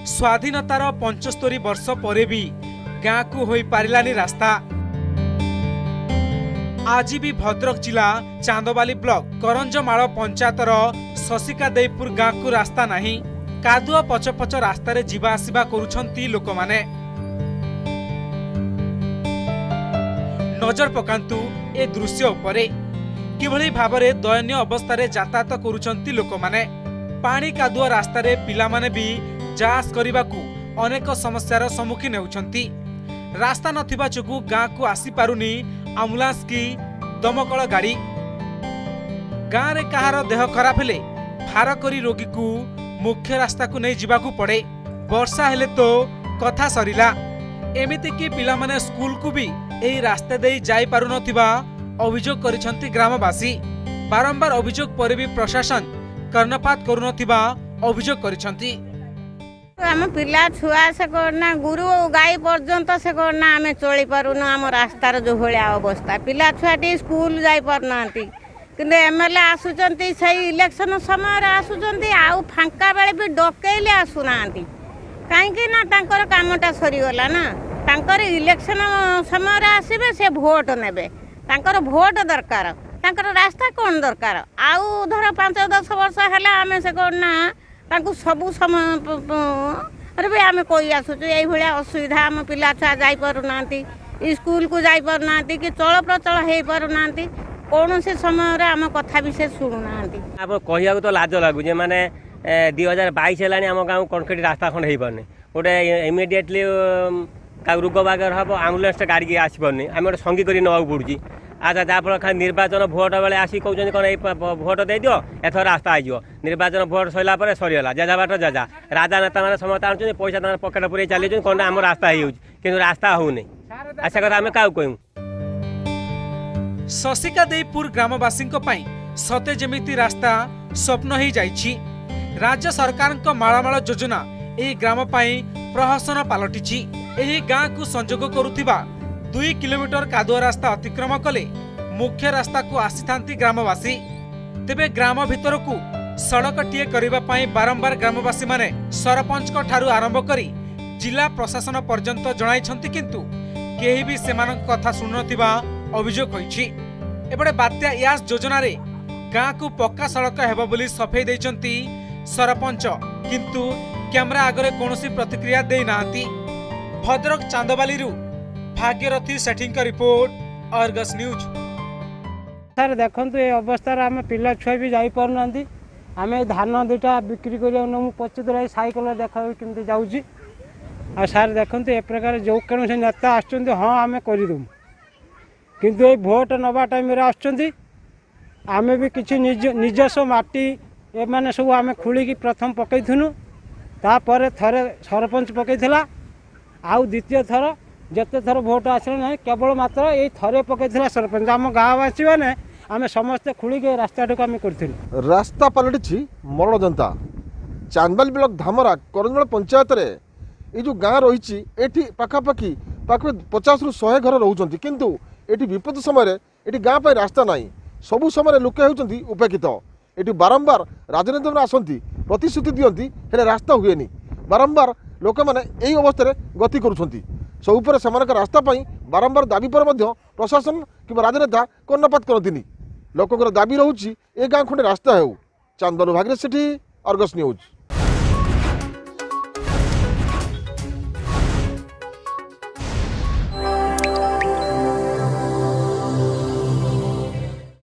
स्वाधीनतार 75 वर्ष पर भी गाँ को हो पारिलानी रास्ता। आज भी भद्रक जिला चांदबाली ब्लॉक करंजमाल पंचायतर शशिका देईपुर गाँ को रास्ता नहीं। कादुआ पचपच रास्तार जीवा आसिबा करुछंती लोक माने। नजर पकांतु ए दृश्य उपरे किभली भाबरे दयनीय अवस्था यातायात करुछंती लोक माने। पानी कादुआ रास्तार पिला माने भी जास करबाकू अनेक समस्यार सम्मुखीन होउछंती। रास्ता नथिबा जोगु गाँ को आसी पारुनी आम्बुलांस की दमकल गाड़ी। गाँ रे कहार देह खराब हेले भार करी रोगी को मुख्य रास्ता को नहीं जीवाकू पड़े। वर्षा हेले तो कथा सरिला। एमिति कि पिला माने स्कूल को भी एही रास्ता दे जाई पारु नथिबा अभियोग करिसंती ग्रामवासी। बारंबार अभियोग पर भी प्रशासन कर्णपात करू नथिबा अभियोग करिसंती। आम पिला छुआ से करना गुरु गाई पर्यंत से करना आम चली पारुन। आम रास्तार जो भाया अवस्था पिला छुआटी स्कूल जाई पारना किंतु एमएलए आसुचंती से इलेक्शन समय आसुचंती आउ फांका बेले भी डकेले आसुना कहीं ना तांकर कामटा सरीगला ना। तांकर इलेक्शन समय आसबे से भोट नेबे तांकर भोट दरकार तांकर रास्ता कौन दरकार। आउ धर 5-10 वर्ष है आम से करना तांकु सबु समय भी आम कही आसुचु यही भाया असुविधा। आम पिला छुआ जाई पारुना स्कूल को जाई पारुना कि चल प्रचल हो पारुना कौन से समय आम कथा भी से शुणुना। आप कहू तो लाज लगुचे माने 2022 है आम गाँव कंक्रीट रास्ता खंड हो पारनी। गोटे इमिडिएटली रोग बाग हम आम्बुलांस गाड़ी की आसपारनी आम गोटे संगी कर नाक पड़ू। अच्छा जहाँफल खाली निर्वाचन भोट बेले आसिक कहते कौन भोट दे दियो एथर रास्ता हो निर्वाचन भोट सरला सरीगला जेजा बाट जेजा राजा नेता मैंने समस्त आनुच्च पैसा पकेट पूरे चली कौन आम रास्ता हो रास्ता होनी। आशा कथा आम क्या कहूँ। शशिका देईपुर ग्रामवासी सते जेमिति रास्ता स्वप्न ही जाइछि। राज्य सरकार मालामाल योजना एही ग्राम पाई प्रहसन पलटिछि। एही गाँ को संजोग करुथिबा 2 किलोमीटर कादुआ रास्ता अतिक्रम कले मुख्य रास्ता को आसीथांती ग्रामवासी। तेबे ग्राम भितर को सड़कटीए करबा पाई बारंबार ग्रामवासी माने सरपंच को ठारू आरंभ करी जिला प्रशासन पर्यंत जणाइछंती किंतु केही भी सेमानक कथा सुननथिबा अभियोग होइछि। एबडे बात्या यास योजना रे गाँ को पक्का सड़क हेबो बोली सफेई दैछंती सरपंच किंतु कैमरा आगरे कोनोसी प्रतिक्रिया देई नांती। भद्रक चांदबाली रु भाग्यरथी सेठिंग का रिपोर्ट अर्गस न्यूज। सर देखंतु ए अवस्था आम पिला छुआ भी जाई पारना आम धान 2टा बिक्री कर पचुतरा साइकेल देखा केमती जाऊँगी। आ सर देखंतु ए प्रकार जो कौन से नेता आसुचंती हाँ आम करदे किंतु ए भोट नवा टाइम आम भी किसी निजस्व माटी ए माने सब आम खोलिकी प्रथम पकईथुनु तापर थरे सरपंच पकईला आउ द्वितीय थर जिते थर भोट आसला ना केवल मात्र ये थरे पकईला सरपंच। आम गाँववासी मैंने आम समस्ते खोलिकी रास्ता आम कर रास्ता पलटि मरण जनता चांदबाली ब्लॉक धामरा करंजमाल पंचायत रे ये जो गाँ रही पाखापाखि 50 ରୁ 100 घर रोच किंतु ये विपद समय ये गाँ पर रास्ता ना सबू समय लोके होती उपेक्षित। ये बारंबार राजनीति में आसती प्रतिश्रुति दिखती हेले रास्ता हुए बारंबार लोक मैंने यही अवस्था गति करुँच सबुपर से रास्ता बारंबार दाबी पर प्रशासन कि राजनेता कर्णपात करती लोक दाबी रोचे ए गाँ खंडे रास्ता हो। चांदबाली भाग्य सेठी अर्गस न्यूज।